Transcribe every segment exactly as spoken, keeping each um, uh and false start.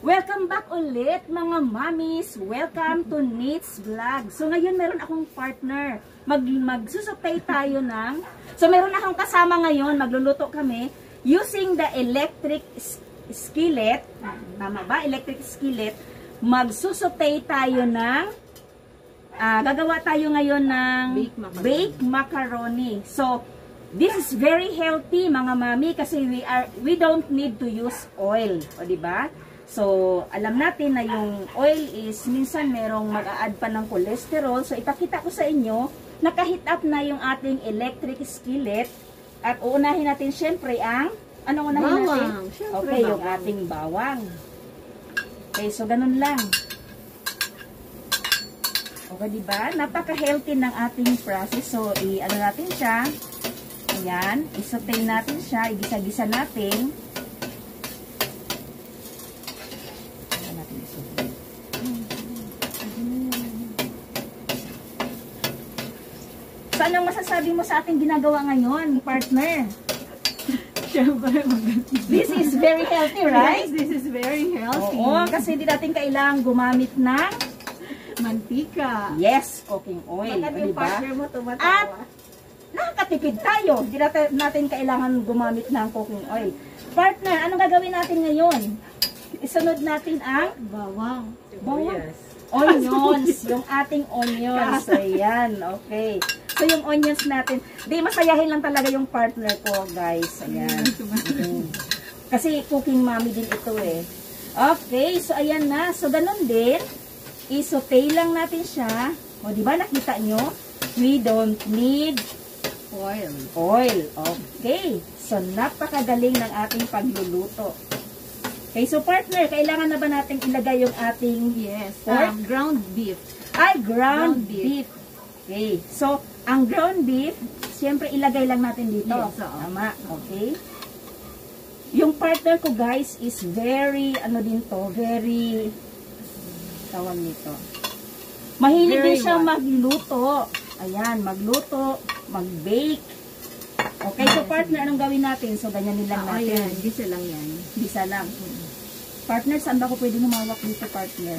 Welcome back ulit mga mommies. Welcome to Nitz Vlog. So ngayon meron akong partner. Mag magsusupay tayo ng So meron akong kasama ngayon, magluluto kami using the electric skillet. Tama ba? Electric skillet. Magsusupay tayo ng uh, gagawa tayo ngayon ng baked macaroni. baked macaroni. So this is very healthy mga mami kasi we are we don't need to use oil, o di ba? So, alam natin na yung oil is minsan merong mag-a-add pa ng cholesterol. So, ipakita ko sa inyo na kahit up na yung ating electric skillet at uunahin natin syempre ang ano unahin natin? Syempre, okay, bawang. Yung ating bawang. Okay, so ganun lang. Okay, diba? Napaka-healthy ng ating process. So, i-ano natin siya. Ayan, i-saute natin siya, igisa-gisa natin. So, anong masasabi mo sa ating ginagawa ngayon, partner? This is very healthy, right? Yes, this is very healthy. Oo, kasi hindi natin kailangan gumamit ng mantika. Yes, cooking oil. Bakit yung diba? partner mo tumatawa? At nakakatipid tayo. Hindi natin kailangan gumamit ng cooking oil. Partner, anong gagawin natin ngayon? Isunod natin ang bawang. Bawang. Onions. Yung ating onions. Ayan, okay. So, yung onions natin, di masayahin lang talaga yung partner ko, guys. Ayan. Mm. Kasi cooking mommy din ito eh. Okay, so ayan na. So, ganun din. I-saute lang natin siya. O, di ba nakita nyo? We don't need oil. Oil. Okay. So, napakagaling ng ating pagluluto. Okay, so partner, kailangan na ba natin ilagay yung ating yes, um, ground beef? Ay, ground, ground beef. beef. Okay, so ang ground beef, siyempre ilagay lang natin dito. Yes, so. Tama, okay. Yung partner ko guys is very, ano din to, very, tawag nito. Mahilig Very din siya what? magluto. Ayan, magluto, mag-bake. Okay, so partner, anong gawin natin? So, ganyan lang ah, natin. Ayan, gisa lang yan. Gisa lang. Partner, saan ba ko pwede humawak dito, partner?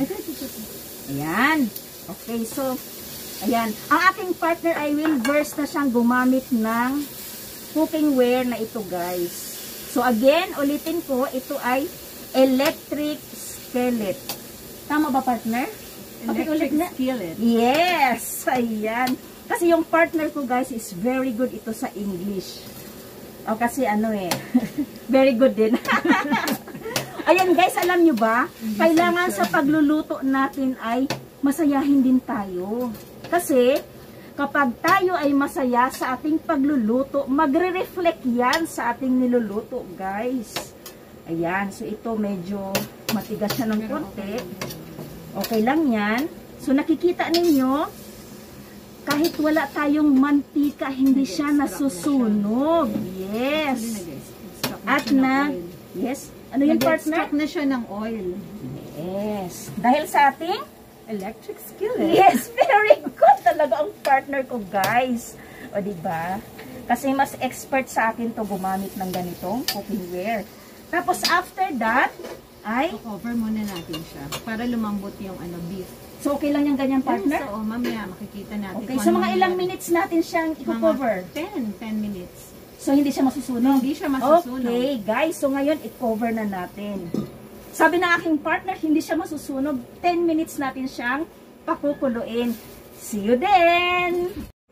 Ayan. Okay, so, ayan. Ang aking partner ay will verse na siyang gumamit ng cooking ware na ito, guys. So, again, ulitin ko, ito ay electric skillet. Tama ba, partner? Electric skillet. Yes! Ayan. Kasi yung partner ko, guys, is very good ito sa English. O, kasi ano eh, very good din. Ayan, guys, alam nyo ba? Kailangan sa pagluluto natin ay masayahin din tayo. Kasi, kapag tayo ay masaya sa ating pagluluto, magre-reflect yan sa ating niluluto, guys. Ayan, so ito medyo matigas siya ng konti. Okay lang yan. So, nakikita ninyo, kahit wala tayong mantika, hindi siya nasusunog. Yes. At na, yes. Ano yung partner? Nag-extract na siya ng oil. Yes. Dahil sa ating electric skillet. Yes, very good talaga ang partner ko, guys. O, diba? Kasi mas expert sa akin to gumamit ng ganitong cooking ware. Tapos, after that, ay cover muna natin siya para lumambot yung ano beef. So, okay lang yung ganyan, partner? So, mamaya makikita natin. Okay, so mga ilang minutes natin siyang i-cover? ten, ten minutes. So, hindi siya masusunog? Hindi siya masusunog. Okay, guys. So, ngayon, i-cover na natin. Sabi ng aking partner, hindi siya masusunog. ten minutes natin siyang pakukuluin. See you then!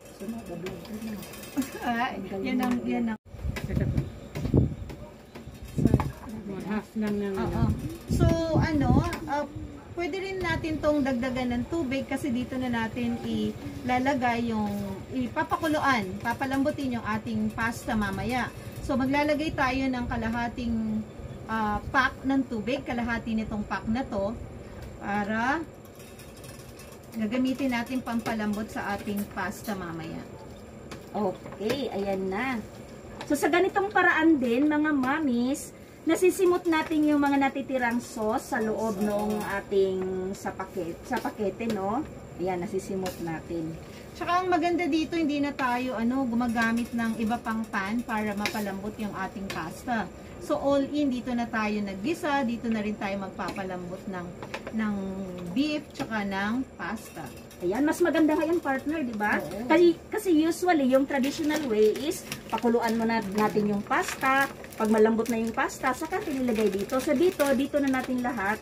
Ah, yan ang, yan ang. Half lang na. Uh -oh. So, ano, uh, pwede rin natin tong dagdagan ng tubig kasi dito na natin ilalagay yung ipapakuluan, papalambutin yung ating pasta mamaya. So maglalagay tayo ng kalahating uh, pack ng tubig, kalahati nitong pack na to para gagamitin natin pampalambot sa ating pasta mamaya. Okay, ayan na. So sa ganitong paraan din mga mommies, nasisimot natin yung mga natitirang sauce sa loob ng ating sa paket, sa pakete, no? Ayan, nasisimot natin. Tsaka ang maganda dito, hindi na tayo ano, gumagamit ng iba pang pan para mapalambot yung ating pasta. So all in, dito na tayo naggisa, dito na rin tayo magpapalambot ng ng beef tsaka ng pasta. Ayan, mas maganda nga yung partner, di ba? Oo. Kasi, kasi usually, yung traditional way is, pakuluan mo na natin yung pasta. Pag malambot na yung pasta, saka tinilagay dito. So dito, dito na natin lahat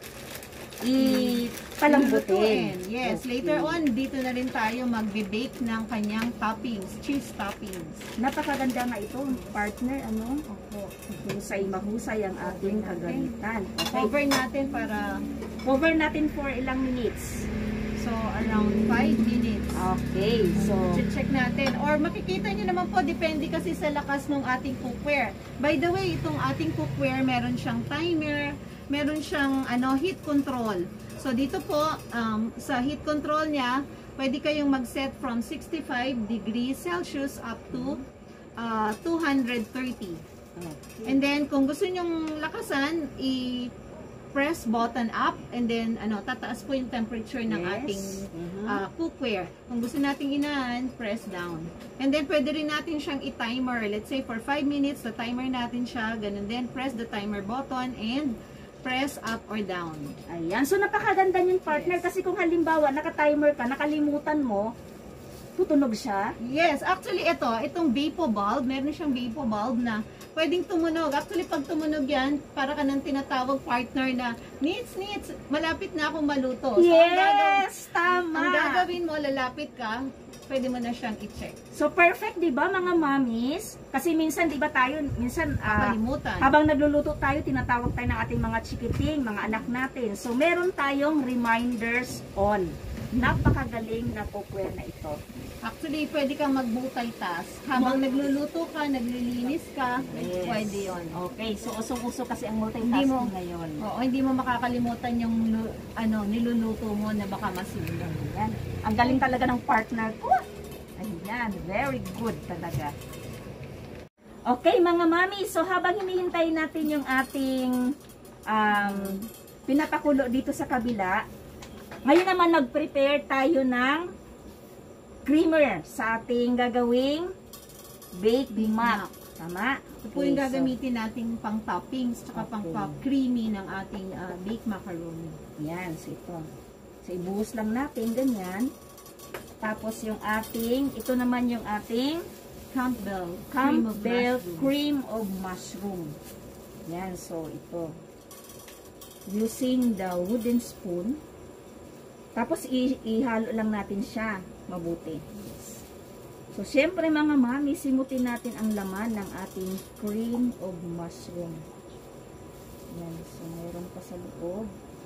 ipalambutin. Yes, Okay. later on, dito na rin tayo magbe-bake ng kanyang toppings, cheese toppings. Napakaganda nga ito, partner, ano? Opo. Mahusay, mahusay ang ating kagamitan. Okay. Cover natin para, Cover natin for ilang minutes. so around five minutes. Okay, so Check natin. Or makikita nyo naman po, depende kasi sa lakas ng ating cookware. By the way, itong ating cookware, meron siyang timer, meron siyang ano, heat control. So dito po, um, sa heat control niya, pwede kayong mag-set from sixty-five degrees Celsius up to uh, two hundred thirty. okay. And then, kung gusto nyong lakasan, i-press button up and then, ano, tataas po yung temperature ng Yes. ating Mhm. uh, cookware. Kung gusto nating inaan, press down. And then, pwede rin natin siyang i-timer. Let's say, for five minutes, the timer natin siya. Ganun din, press the timer button and press up or down. Ayan. So, napakaganda yung partner. Yes. Kasi kung halimbawa, naka-timer ka, nakalimutan mo, tutunog siya. Yes, actually ito, itong Vapo bulb, meron siyang Vapo bulb na pwedeng tumunog. Actually, pag tumunog yan, para ka ng tinatawag partner na, Nitz, Nitz, malapit na akong maluto. So, ang gagawin, Yes! Tama! ang gagawin mo, lalapit ka, pwede mo na siyang i-check. So, perfect, di ba, mga mommies? Kasi minsan, di ba tayo, minsan, ah, Kalimutan. habang nagluluto tayo, tinatawag tayo ng ating mga chikiting, mga anak natin. So, meron tayong reminders on. Napakagaling na cookware na ito. Actually, pwede kang mag-multitask. Habang nagluluto ka, naglilinis ka, Yes. pwede yon. Okay, so usong-uso kasi ang Hindi multitasking mo- ngayon. Oo, hindi mo makakalimutan yung lu- ano, niluluto mo na baka masimulan. Ayan. Ang galing talaga ng partner ko. Ayan, very good talaga. Okay, mga mami, so habang hinihintay natin yung ating um, pinapakulo dito sa kabila, ngayon naman nag-prepare tayo ng creamer sa ating gagawing baked mac. Tama? Ito po yung gagamitin nating pang toppings tsaka pang Okay. pang creamy ng ating uh, baked macaroni. Yan, so ito. So, ibuhos lang natin, ganyan. Tapos, yung ating, ito naman yung ating Campbell, Campbell cream of mushroom. cream of mushroom. Yan, so ito. Using the wooden spoon. Tapos, i- ihalo lang natin siya mabuti. So, syempre mga mami, simutin natin ang laman ng ating cream of mushroom. Yan, so meron pa sa loob.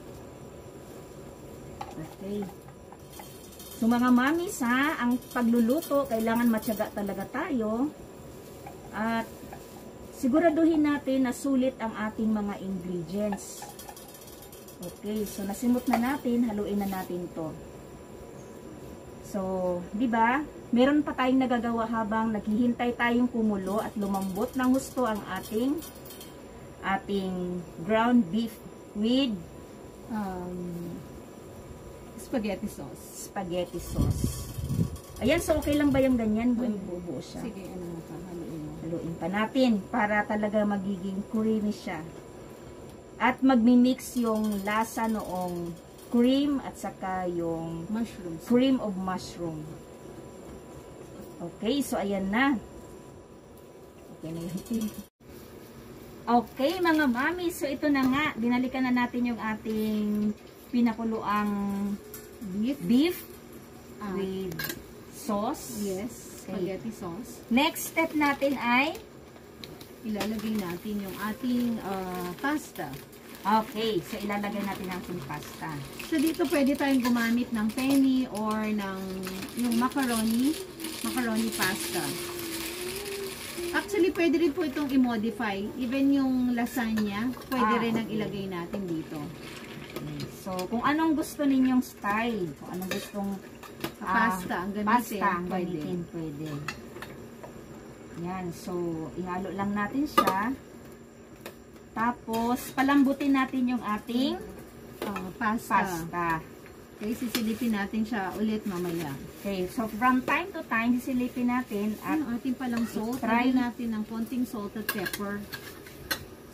Okay. So mga mamis ha, ang pagluluto, kailangan matyaga talaga tayo. At siguraduhin natin na sulit ang ating mga ingredients. Okay, so nasimot na natin, haluin na natin to. So, di ba? Meron pa tayong nagagawa habang naghihintay tayong kumulo at lumambot ng husto ang ating ating ground beef with Um, spaghetti sauce. spaghetti sauce. Ayan, so okay lang ba yung ganyan? Buong buo siya. Sige, ano mo ka, haluin mo. Haluin pa natin para talaga magiging creamy siya. At magmi-mix yung lasa noong cream at saka yung Mushrooms. cream of mushroom. Okay, so ayan na. Okay na yun. Okay, mga mami, so ito na nga. Dinalikan na natin yung ating pinakuluang Beef. beef Ah, with sauce. yes, spaghetti sauce. Next step natin ay, Ilalagay natin yung ating ah, pasta. okay, so ilalagay natin ang ating pasta. So dito pwede tayong gumamit ng penny or ng yung macaroni, macaroni pasta. Actually, pwede rin po itong i-modify. Even yung lasagna, pwede Ah, rin ang okay. ilagay natin dito. So, kung anong gusto ninyong style, kung anong gustong ah, Pasta ang gamitin, pasta ang pwede. gamitin, pwede. Yan, so, ihalo lang natin siya. Tapos, palambutin natin yung ating Ah, pasta. pasta. Okay, sisilipin natin siya ulit mamaya. Okay, so from time to time, sisilipin natin at Ang ating palang salt, try- try natin ng konting salt at pepper.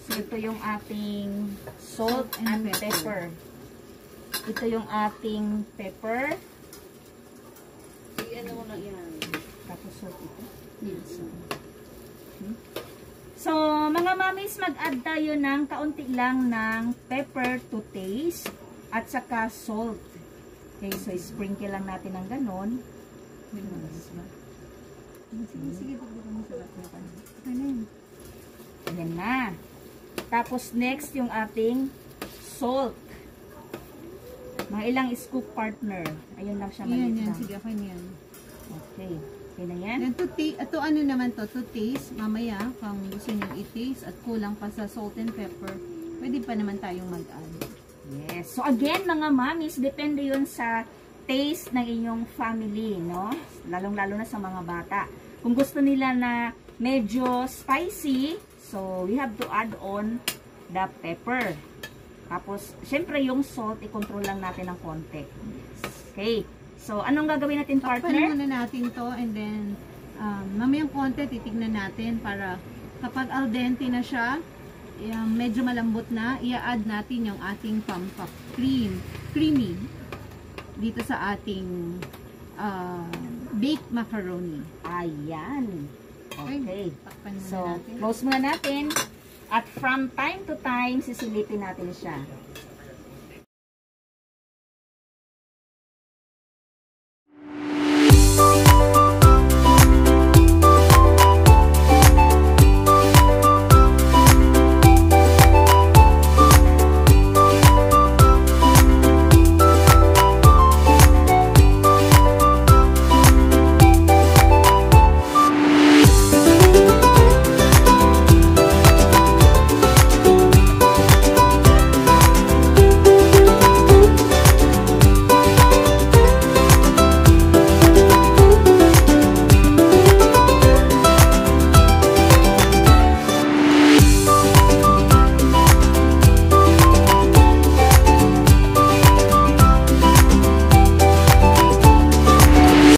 So, ito yung ating salt and pepper. Ito yung ating pepper. Ano mo na yan? Tapos salt ito. Yes. Okay. So, mga mamis, mag-add tayo ng kaunti lang ng pepper to taste at saka salt. Okay, so sprinkle lang natin ng ganon. Sige, sige. Ayan na. Tapos next, yung ating salt. Mga ilang scoop partner. Ayun lang siya maliit Yan, yan. lang. Sige, okay na yan. Okay. Okay na yan. Then, to, to ano naman to, to taste, mamaya, kung gusto nyo i-taste at kulang pa sa salt and pepper, pwede pa naman tayong mag-add. Yes. So, again, mga mamis, depende yun sa taste ng inyong family, no? Lalong-lalo na sa mga bata. Kung gusto nila na medyo spicy, so, we have to add on the pepper. Tapos, syempre, yung salt, i-control lang natin ng konti. Okay. So, anong gagawin natin, partner? Takpan muna natin to and then um, mamayang konti titignan natin para kapag al dente na siya, um, medyo malambot na, i-add natin yung ating pampap cream, creamy dito sa ating uh, baked macaroni. Ayan. Okay. Takpan muna So, natin. close muna natin. At from time to time, sisilipin natin siya.